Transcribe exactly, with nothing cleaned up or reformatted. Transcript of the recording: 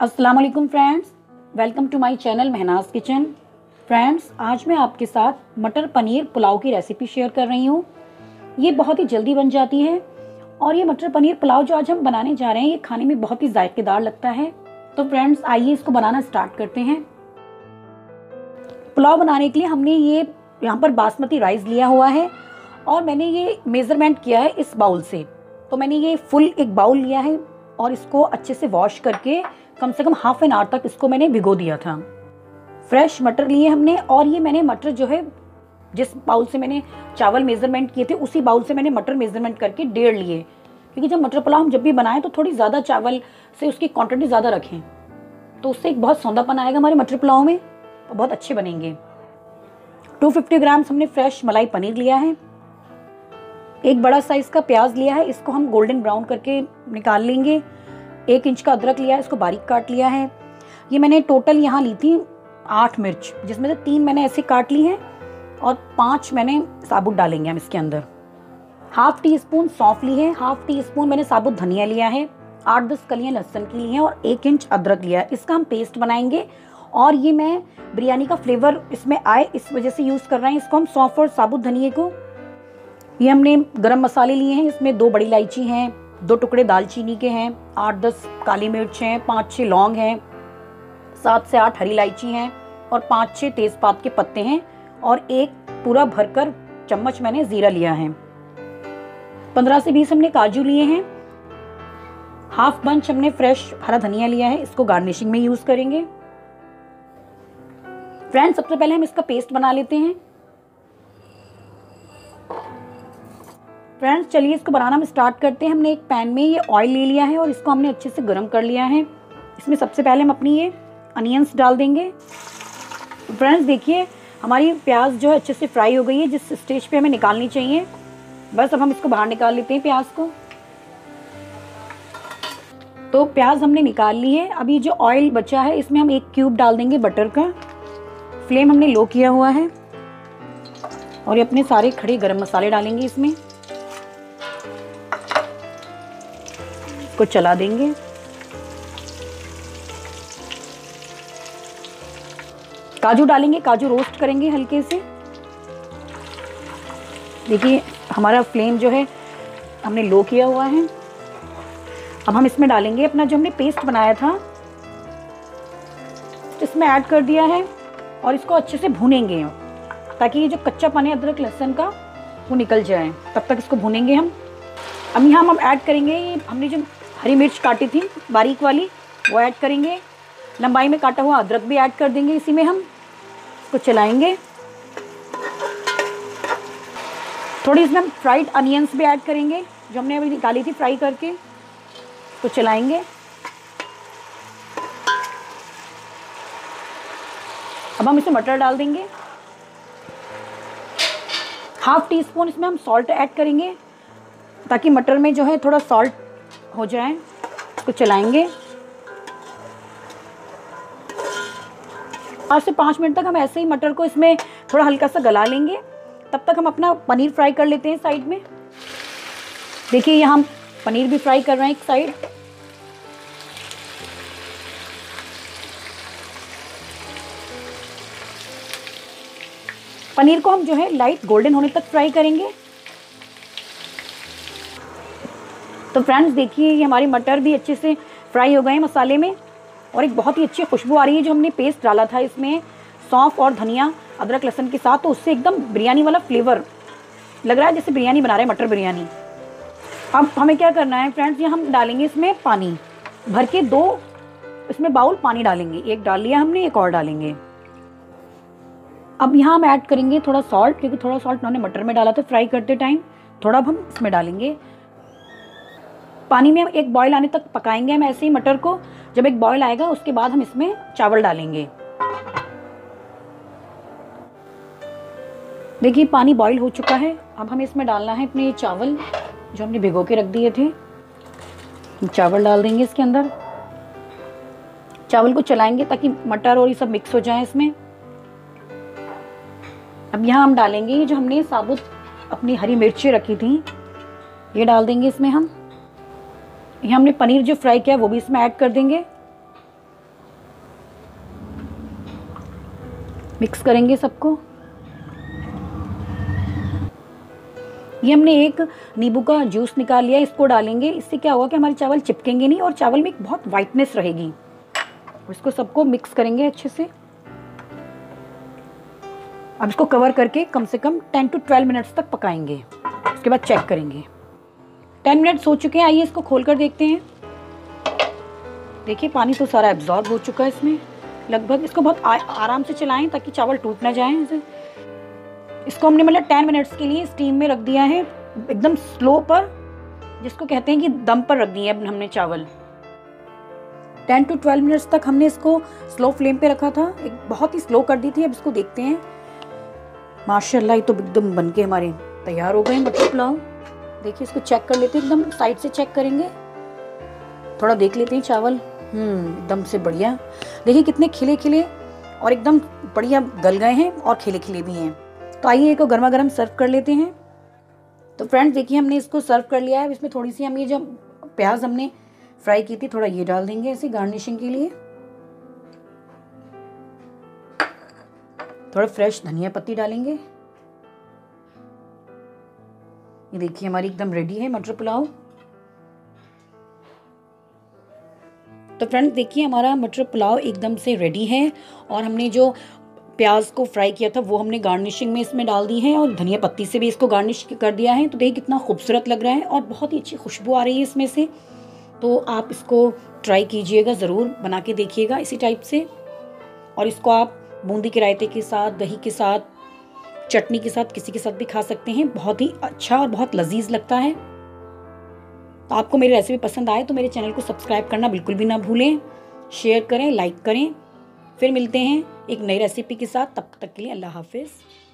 अस्सलाम वालेकुम friends, welcome to my channel Mahnaz kitchen. Friends, आज मैं आपके साथ मटर पनीर पुलाव की रेसिपी शेयर कर रही हूँ। ये बहुत ही जल्दी बन जाती है और ये मटर पनीर पुलाव जो आज हम बनाने जा रहे हैं ये खाने में बहुत ही जायकेदार लगता है। तो फ्रेंड्स, आइए इसको बनाना स्टार्ट करते हैं। पुलाव बनाने के लिए हमने ये यहाँ पर बासमती राइस लिया हुआ है और मैंने ये मेज़रमेंट किया है इस बाउल से। तो मैंने ये फुल एक बाउल लिया है और इसको अच्छे से वॉश करके कम से कम हाफ एन आवर तक इसको मैंने भिगो दिया था। फ्रेश मटर लिए हमने और ये मैंने मटर जो है जिस बाउल से मैंने चावल मेज़रमेंट किए थे उसी बाउल से मैंने मटर मेज़रमेंट करके डेढ़ लिए, क्योंकि जब मटर पुलाव हम जब भी बनाएं तो थोड़ी ज़्यादा चावल से उसकी क्वांटिटी ज़्यादा रखें, तो उससे एक बहुत सौंधापन आएगा हमारे मटर पुलाव में, तो बहुत अच्छे बनेंगे। दो सौ पचास ग्राम हमने फ्रेश मलाई पनीर लिया है। एक बड़ा साइज़ का प्याज लिया है, इसको हम गोल्डन ब्राउन करके निकाल लेंगे। एक इंच का अदरक लिया है, इसको बारीक काट लिया है। ये मैंने टोटल यहाँ ली थी आठ मिर्च, जिसमें से तीन मैंने ऐसे काट ली हैं और पांच मैंने साबुत डालेंगे हम इसके अंदर। हाफ टी स्पून सौंफ ली है, हाफ टी स्पून मैंने साबुत धनिया लिया है, आठ दस कलियां लहसुन की ली हैं और एक इंच अदरक लिया है। इसका हम पेस्ट बनाएंगे और ये मैं बिरयानी का फ्लेवर इसमें आए इस वजह से यूज़ कर रहे हैं इसको हम, सौंफ और साबुत धनिए को। ये हमने गरम मसाले लिए हैं, इसमें दो बड़ी इलायची हैं, दो टुकड़े दालचीनी के हैं, आठ दस काली मिर्च हैं, पाँच छः लौंग हैं, सात से आठ हरी इलायची हैं और पाँच छः तेज़पात के पत्ते हैं और एक पूरा भरकर चम्मच मैंने ज़ीरा लिया है। पंद्रह से बीस हमने काजू लिए हैं। हाफ बंच हमने फ्रेश हरा धनिया लिया है, इसको गार्निशिंग में यूज़ करेंगे। फ्रेंड्स, सबसे पहले हम इसका पेस्ट बना लेते हैं। फ्रेंड्स, चलिए इसको बनाना हम स्टार्ट करते हैं। हमने एक पैन में ये ऑयल ले लिया है और इसको हमने अच्छे से गर्म कर लिया है। इसमें सबसे पहले हम अपनी ये अनियंस डाल देंगे। फ्रेंड्स, देखिए हमारी प्याज जो है अच्छे से फ्राई हो गई है, जिस स्टेज पे हमें निकालनी चाहिए। बस अब हम इसको बाहर निकाल लेते हैं प्याज को। तो प्याज हमने निकाल ली है। अभी जो ऑयल बचा है इसमें हम एक क्यूब डाल देंगे बटर का। फ्लेम हमने लो किया हुआ है और ये अपने सारे खड़े गरम मसाले डालेंगे इसमें, इसको चला देंगे। काजू डालेंगे, काजू रोस्ट करेंगे हल्के से। देखिए हमारा फ्लेम जो है हमने लो किया हुआ है। अब हम इसमें डालेंगे अपना जो हमने पेस्ट बनाया था, इसमें ऐड कर दिया है और इसको अच्छे से भूनेंगे ताकि ये जो कच्चा पानी अदरक लहसुन का वो निकल जाए। तब तक इसको भूनेंगे हम। अब यहाँ हम ऐड करेंगे हमने जो हरी मिर्च काटी थी बारीक वाली वो ऐड करेंगे। लंबाई में काटा हुआ अदरक भी ऐड कर देंगे इसी में हम। इसको चलाएंगे। थोड़ी इसमें हम फ्राइड अनियंस भी ऐड करेंगे जो हमने अभी निकाली थी फ्राई करके। इसको चलाएंगे। अब हम इसमें मटर डाल देंगे। हाफ टी स्पून इसमें हम सॉल्ट ऐड करेंगे ताकि मटर में जो है थोड़ा सॉल्ट हो जाए। इसको चलाएंगे। पाँच से पाँच मिनट तक हम ऐसे ही मटर को इसमें थोड़ा हल्का सा गला लेंगे। तब तक हम अपना पनीर फ्राई कर लेते हैं साइड में। देखिए यहाँ हम पनीर भी फ्राई कर रहे हैं एक साइड। पनीर को हम जो है लाइट गोल्डन होने तक फ्राई करेंगे। तो फ्रेंड्स, देखिए ये हमारी मटर भी अच्छे से फ्राई हो गए हैं मसाले में और एक बहुत ही अच्छी खुशबू आ रही है। जो हमने पेस्ट डाला था इसमें सौंफ और धनिया अदरक लहसुन के साथ, तो उससे एकदम बिरयानी वाला फ्लेवर लग रहा है जैसे बिरयानी बना रहे हैं, मटर बिरयानी। अब हमें क्या करना है फ्रेंड्स, ये हम डालेंगे इसमें पानी भर के, दो इसमें बाउल पानी डालेंगे। एक डाल लिया हमने, एक और डालेंगे। अब यहाँ हम ऐड करेंगे थोड़ा सॉल्ट, क्योंकि थोड़ा सॉल्ट हमने मटर में डाला था फ्राई करते टाइम, थोड़ा हम इसमें डालेंगे। पानी में हम एक बॉयल आने तक पकाएंगे हम ऐसे ही मटर को। जब एक बॉयल आएगा उसके बाद हम इसमें चावल डालेंगे। देखिए पानी बॉयल हो चुका है। अब हमें इसमें डालना है अपने चावल जो हमने भिगो के रख दिए थे। चावल डाल देंगे इसके अंदर। चावल को चलाएंगे ताकि मटर और ये सब मिक्स हो जाए इसमें। अब यहाँ हम डालेंगे ये जो हमने साबुत अपनी हरी मिर्ची रखी थी, ये डाल देंगे इसमें हम। यहाँ हमने पनीर जो फ्राई किया वो भी इसमें ऐड कर देंगे। मिक्स करेंगे सबको। ये हमने एक नींबू का जूस निकाल लिया, इसको डालेंगे। इससे क्या होगा कि हमारे चावल चिपकेंगे नहीं और चावल में एक बहुत वाइटनेस रहेगी। इसको सबको मिक्स करेंगे अच्छे से। अब इसको कवर करके कम से कम टेन टू ट्वेल्व मिनट्स तक पकाएंगे। उसके बाद चेक करेंगे। टेन मिनट्स हो चुके हैं, आइए इसको खोल कर देखते हैं। देखिए पानी तो सारा एब्जॉर्ब हो चुका है इसमें लगभग। इसको बहुत आ, आराम से चलाएं ताकि चावल टूट ना जाए ऐसे। इसको हमने मतलब टेन मिनट्स के लिए स्टीम में रख दिया है, एकदम स्लो पर, जिसको कहते हैं कि दम पर रख दिए अब हमने चावल। टेन टू ट्वेल्व मिनट्स तक हमने इसको स्लो फ्लेम पे रखा था, एक बहुत ही स्लो कर दी थी। अब इसको देखते हैं। माशाल्लाह ये तो एकदम बनके हमारे तैयार हो गए मटर पुलाव। देखिए इसको चेक कर लेते हैं, एकदम साइड से चेक करेंगे, थोड़ा देख लेते हैं चावल। हम्म एकदम से बढ़िया। देखिए कितने खिले खिले और एकदम बढ़िया गल गए हैं और खिले खिले भी हैं। तो आइए इसको गर्मा गर्म सर्व कर लेते हैं। तो फ्रेंड्स देखिए हमने इसको सर्व कर लिया है। इसमें थोड़ी सी हम ये जो प्याज हमने फ्राई की थी थोड़ा ये डाल देंगे ऐसे गार्निशिंग के लिए। थोड़ा फ्रेश धनिया पत्ती डालेंगे। ये देखिए हमारी एकदम रेडी है मटर पुलाव। तो फ्रेंड्स देखिए हमारा मटर पुलाव एकदम से रेडी है और हमने जो प्याज को फ्राई किया था वो हमने गार्निशिंग में इसमें डाल दी है और धनिया पत्ती से भी इसको गार्निश कर दिया है। तो देखिए कितना खूबसूरत लग रहा है और बहुत ही अच्छी खुशबू आ रही है इसमें से। तो आप इसको ट्राई कीजिएगा, ज़रूर बना के देखिएगा इसी टाइप से। और इसको आप बूंदी के रायते के साथ, दही के साथ, चटनी के साथ, किसी के साथ भी खा सकते हैं। बहुत ही अच्छा और बहुत लजीज लगता है। तो आपको मेरी रेसिपी पसंद आए तो मेरे चैनल को सब्सक्राइब करना बिल्कुल भी ना भूलें, शेयर करें, लाइक करें। फिर मिलते हैं एक नई रेसिपी के साथ, तब तक के लिए अल्लाह हाफिज़।